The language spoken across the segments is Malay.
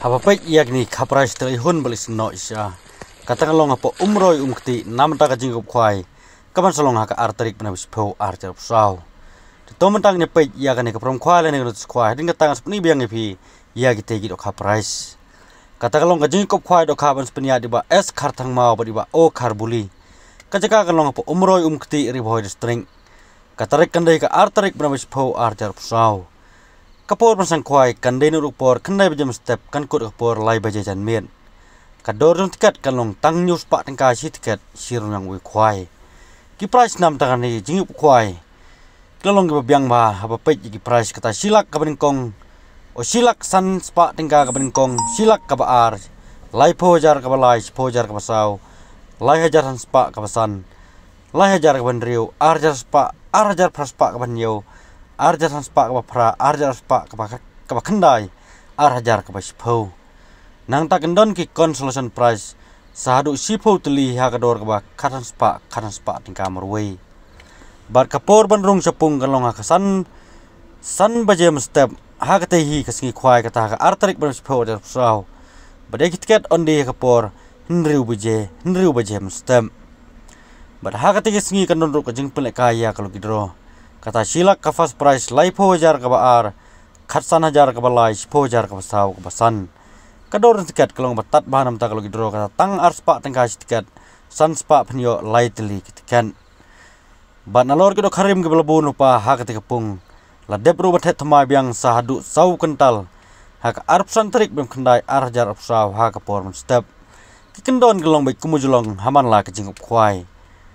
Haba pek yagni khaprais trai hun balis no isya. Katakan long apa umroy umkti nam ta ka jingkup kwai. Kaman salong haka artarik penabis pau arjar pusau. To mentang ne pek yagani ka prom kwai ne ngut kwai ding tangas peni biang epi yagi tegi do khaprais. Katakan long ka jingkup kwai do khaban spenia di ba es kharthang mau ba di ba o kharbuli. Kajaka kan long apa umroy umkti ri boy string. Katarik kandai ka artarik penabis pau arjar pusau. Kapor masang kwai kandai nuruk por kandai bejam step kan kut kapor lai baja jan mien. Kador jong tiket kan long tang news pak tengka si tiket sirung yang ui kwai. Ki price nam tangan ni jingup kwai. Kelong ki biang ba haba pej ki price kata silak ka kong. O silak san spak tengka ka kong silak ka ar. Lai pojar ka lai pojar ka basau. Lai hajar san spak ka basan. Lai hajar ka riu arjar spak arjar praspak ka banyo. Arjar san spak ka pra arjar spak ka kendai arjar ka baspo. Nang tak kendon ki consolation prize sahadu sipo teli ha kador ka katan spak tingka marway. Bar kapor bandrung sapung kalong ha kasan san bajem step ha katehi kasingi kwai kata ka artarik ban sipo dar pusau. Badai tiket onde kapor henriu bajem step. Bad ha katehi singi kandon ru ka jing pelek kaya kalau gidro. Kata silak ka first price lai pojar ka ar khatsan hajar ka balai pojar ka basau ka basan. Kador tiket kalau batat bahanam ta kalau gidro kata tang arspa tengka tiket san spa penyo lai teli tiket. Bat nalor kido karim ke belabun upa ha ketika pung la debru batet thama biang sahadu sau kental ha ka arpsan terik bem kendai arjar apsau ha ka por step. Kikendon gelong baik kumujulong haman la ke jingup kwai.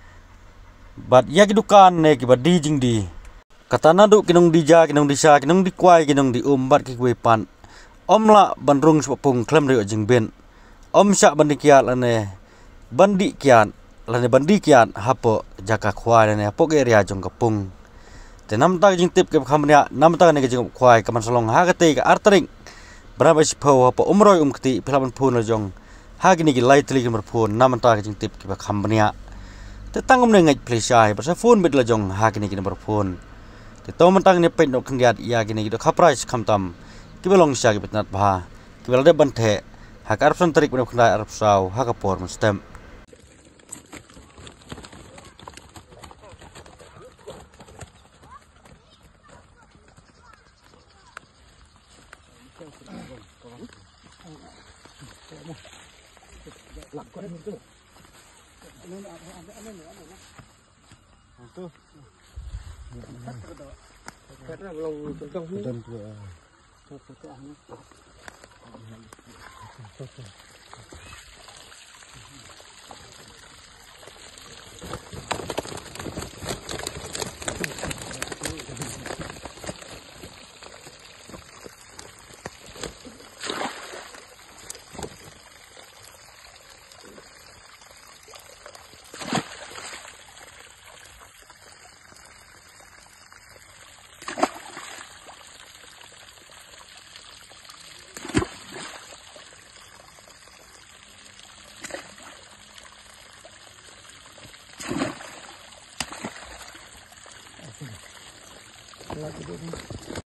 Bat ya kidukan ne ki badi jing di. Kata nadu kinong dija kinong disa kinong di kwai kinong di bat ki pan. Om la bandrung sepung klem rio jing ben. Om syak bandi kiat lane bandi kiat hapo jaka kwai lane hapo ke ria jong kapung. Te nam ta jing tip ke khamnya nam ta ne ke jing kwai kaman salong ha kate ka artering. Berapa sipo hapo umroy umkti pilaban pun jong. Ha gini ki lai teli ke merpun nam ta ke jing tip ke khamnya. Te tangum ne ngai plesai basa phone bit la jong ha gini ki merpun. Te to mentang ne pen dok kendiat ya gini ki do khaprais khamtam. Kibelong siya kibitnat bah, kibel de bante, hak arab san tarik benar kendai arab sau, hak apor menstem. Lagi